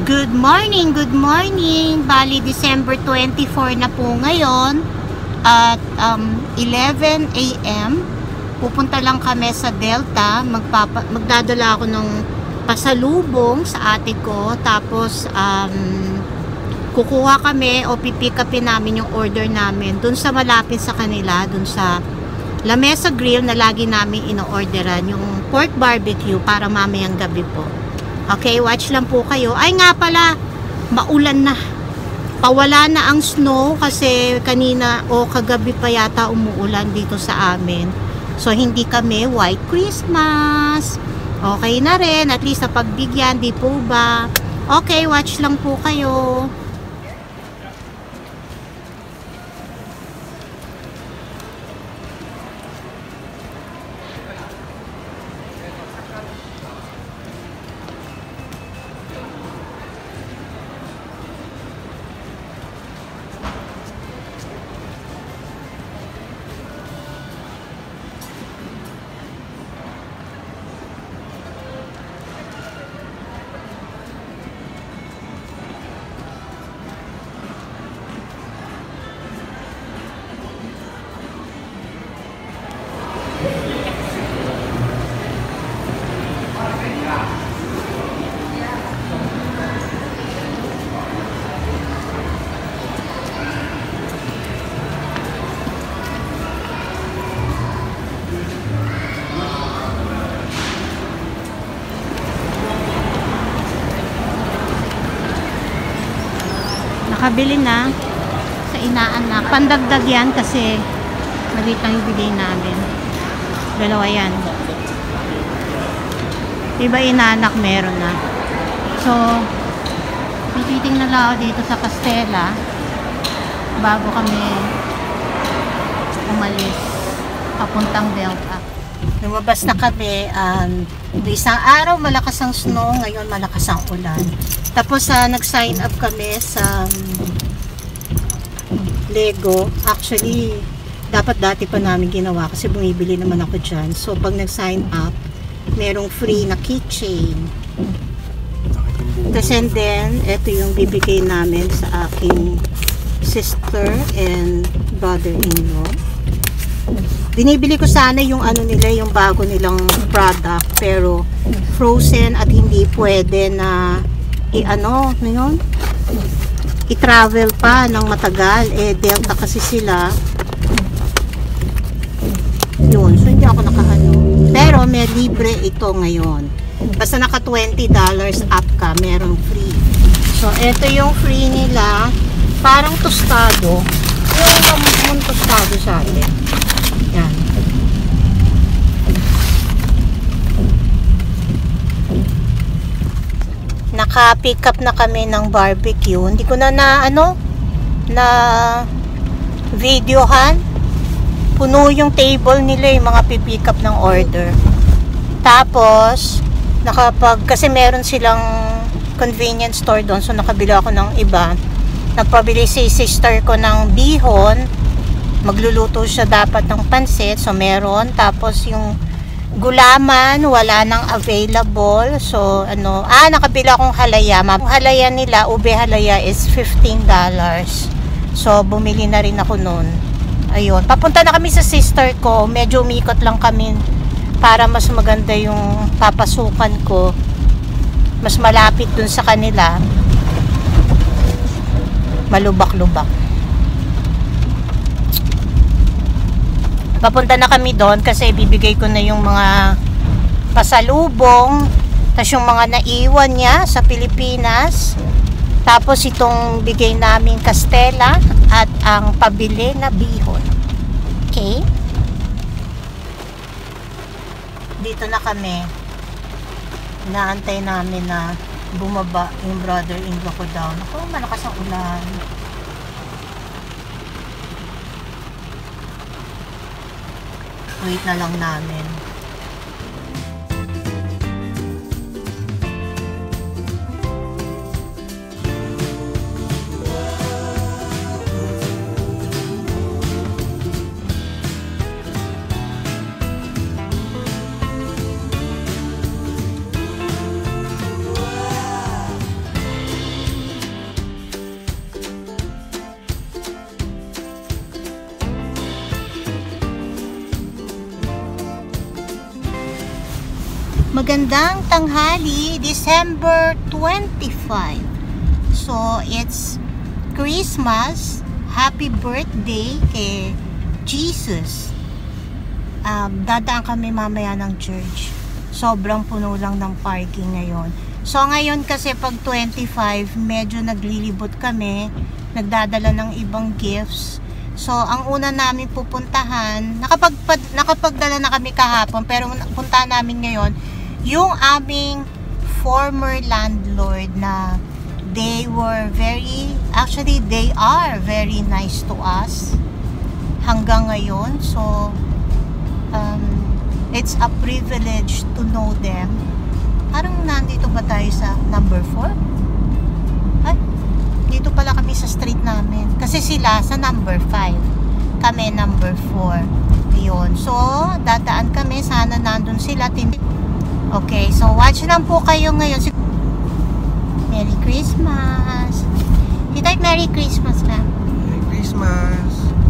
Good morning, good morning. Bali, December 24 na po ngayon at 11 a.m. Pupunta lang kami sa Delta. Magdadala ako ng pasalubong sa ate ko. Tapos, kukuha kami o pipick upin namin yung order namin dun sa malapit sa kanila, dun sa La Mesa Grill na lagi namin ino-orderan, yung pork barbecue para mamayang gabi po. Okay, watch lang po kayo. Ay nga pala, maulan na. Pawala na ang snow kasi kanina o kagabi pa yata umuulan dito sa amin. So, hindi kami White Christmas. Okay na rin, at least napagbigyan, di po ba? Okay, watch lang po kayo. Nakabili na sa inaanak. Pandagdag yan kasi maliit lang yung bigay namin. Dalawa yan. Iba inaanak meron na. So, titingnan lang ako dito sa Castella bago kami umalis papuntang Delta. Lumabas na kami. Isang araw malakas ang snow, ngayon malakas ang ulan. Tapos nag-sign up kami sa Lego. Actually, dapat dati pa namin ginawa kasi bumibili naman ako dyan. So, pag nag-sign up, merong free na keychain. Tapos and then, ito yung bibigay namin sa aking sister and brother-in-law. Binibili ko sana yung ano nila, yung bago nilang product, pero frozen at hindi pwede na i-travel pa ng matagal. Delta kasi sila. Yun. So, hindi ako nakahalo. Pero, may libre ito ngayon. Basta naka $20 up ka, merong free. So, ito yung free nila. Parang tostado. Yung tostado sa atin. Yan. Naka-pick up na kami ng barbecue. Hindi ko na videohan. Puno yung table nila, yung mga pick up ng order. Tapos, kasi meron silang convenience store doon, so nakabila ako ng iba. Nagpabili si sister ko ng bihon. Magluluto siya dapat ng pansit, so meron. Tapos yung gulaman, wala nang available. So, nakabila akong halaya. Ang halaya nila, ube halaya is $15. So, bumili na rin ako nun. Ayun. Papunta na kami sa sister ko. Medyo umikot lang kami para mas maganda yung papasukan ko. Mas malapit dun sa kanila. Malubak-lubak. Papunta na kami doon kasi bibigay ko na yung mga pasalubong, tapos yung mga naiwan niya sa Pilipinas, tapos itong bigay namin Castella at ang pabili na bihon. Okay? Dito na kami. Inaantay namin na bumaba yung brother-in-law ko down. Ako, malakas ang ulan. Wait na lang namin. Magandang tanghali, December 25. So, it's Christmas. Happy birthday kay Jesus. Dadaan kami mamaya ng church. Sobrang puno lang ng parking ngayon. So, ngayon kasi pag 25, medyo naglilibot kami. Nagdadala ng ibang gifts. So, ang una namin pupuntahan, nakapagdala na kami kahapon, pero puntahan namin ngayon, yung aming former landlord na they are very nice to us hanggang ngayon. So, it's a privilege to know them. Parang nandito ba tayo sa number 4? Ay, dito pala kami sa street namin. Kasi sila sa number 5. Kami number 4. Ayun. So, dadaan kami. Sana nandun sila. Okay, so watch lang po kayo ngayon. Merry Christmas! Tita, Merry Christmas na. Merry Christmas!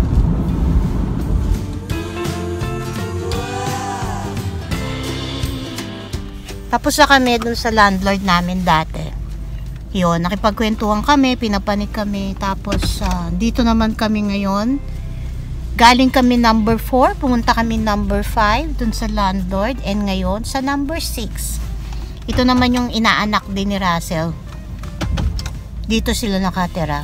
Tapos na kami dun sa landlord namin dati. Yun, nakipagkwentuhan kami, pinapanik kami. Tapos, dito naman kami ngayon. Galing kami number 4, pumunta kami number 5 dun sa landlord, and ngayon sa number 6. Ito naman yung inaanak din ni Russell. Dito sila nakatira.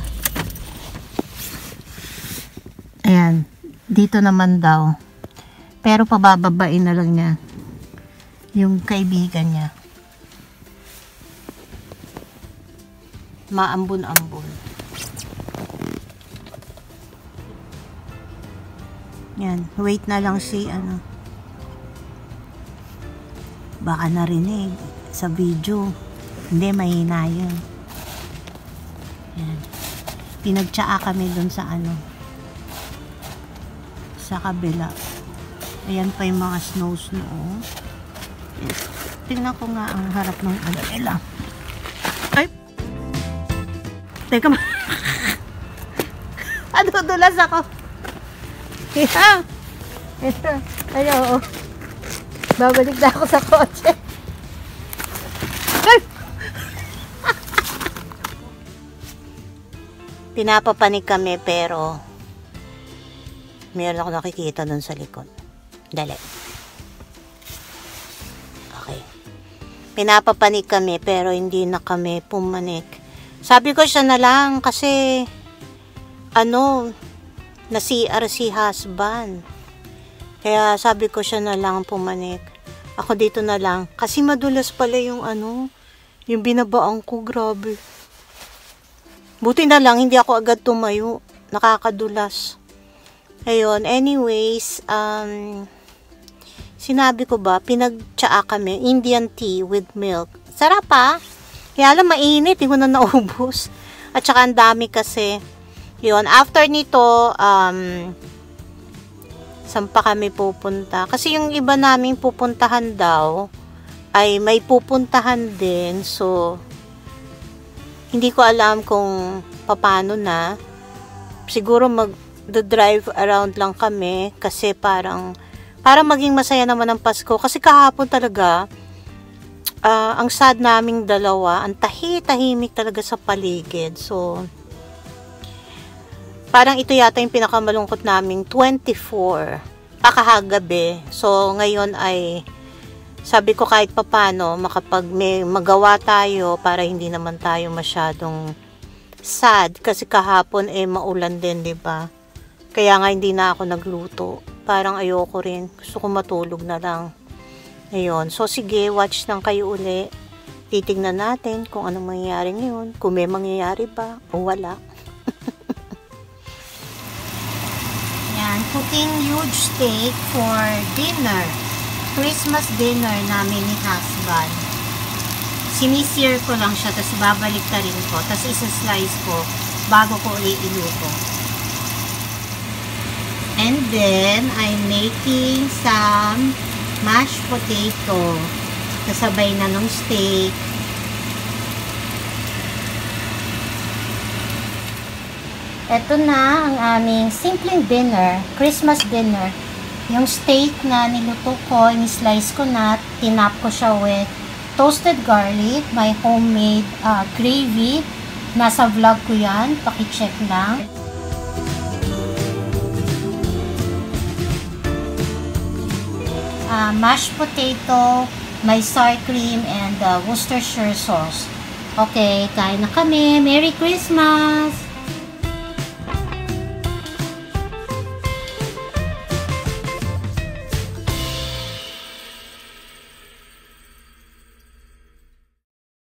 Ayan, dito naman daw. Pero pabababain na lang niya yung kaibigan niya. Maambun-ambun. Yan, wait na lang si baka narinig sa video. Hindi, mahina yun. Yan. Pinagtsaa kami dun sa sa kabila. Ayan pa yung mga snow. Tingnan ko nga ang harap ng nila. Ay! Teka, dulas ako. Yeah. Ito. Ayaw. Babalik na ako sa kotse. Pinapapanik kami pero meron ako nakikita dun sa likod. Dali. Okay. Pinapapanik kami pero hindi na kami pumanik. Sabi ko siya na lang kasi na CR si husband. Kaya sabi ko siya na lang pumanik. Ako dito na lang. Kasi madulas pala yung yung binabaan ko, grabe. Buti na lang, hindi ako agad tumayo. Nakakadulas. Ayun, anyways, sinabi ko ba, pinagtsaa kami, Indian tea with milk. Sarap pa. Kaya lang mainit, hindi ko na naubos. At saka ang dami kasi. Yun, after nito, saan pa kami pupunta? Kasi yung iba naming pupuntahan daw, ay may pupuntahan din. So, hindi ko alam kung paano na. Siguro mag-drive around lang kami kasi para maging masaya naman ang Pasko. Kasi kahapon talaga, ang sad naming dalawa, ang tahimik talaga sa paligid. So, parang ito yata yung pinakamalungkot naming 24 kahagabi. So, ngayon ay sabi ko kahit papano makapag may magawa tayo para hindi naman tayo masyadong sad. Kasi kahapon maulan din, diba? Kaya nga hindi na ako nagluto. Parang ayoko rin. Gusto ko matulog na lang. Ayun. So, sige, watch lang kayo uli. Titignan natin kung anong mangyayari ngayon. Kung may mangyayari ba o wala. Cooking huge steak for dinner. Christmas dinner namin ni husband. Sinisir ko lang siya, tapos babalik ta rin ko. Tapos isa-slice ko bago ko iluto. And then, I'm making some mashed potato. Kasabay na ng steak. Ito na ang aming simpleng dinner, Christmas dinner Yung steak na niluto ko, in-slice ko na, tinap ko siya with toasted garlic, my homemade gravy. Nasa vlog ko yan, paki-check lang. Mashed potato, may sour cream, and Worcestershire sauce. Okay, kain na kami. Merry Christmas!